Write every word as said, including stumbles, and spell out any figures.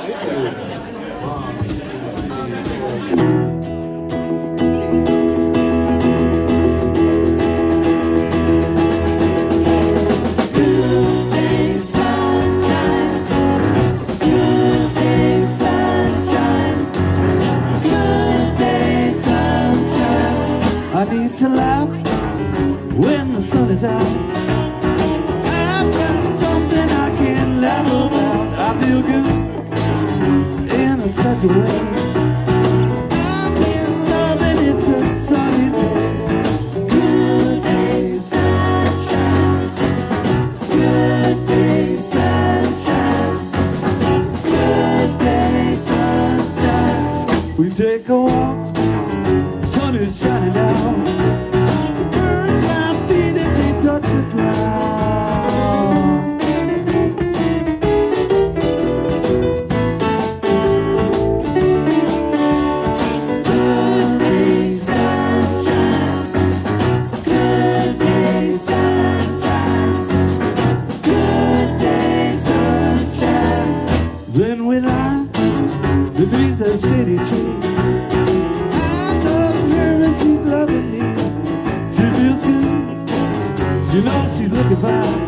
I need to laugh when the sun is out. I've got something I can't laugh about. I feel good in a special way. I'm in love and it's a sunny day. Good day, sunshine. Good day, sunshine. Good day, sunshine. We take a walk. Sun is shining out. Birds have feet as they touch the ground. Good day, sunshine. Good day, sunshine. Good day, sunshine. Then we lie beneath the city tree. She's loving me, she feels good, she knows she's looking fine.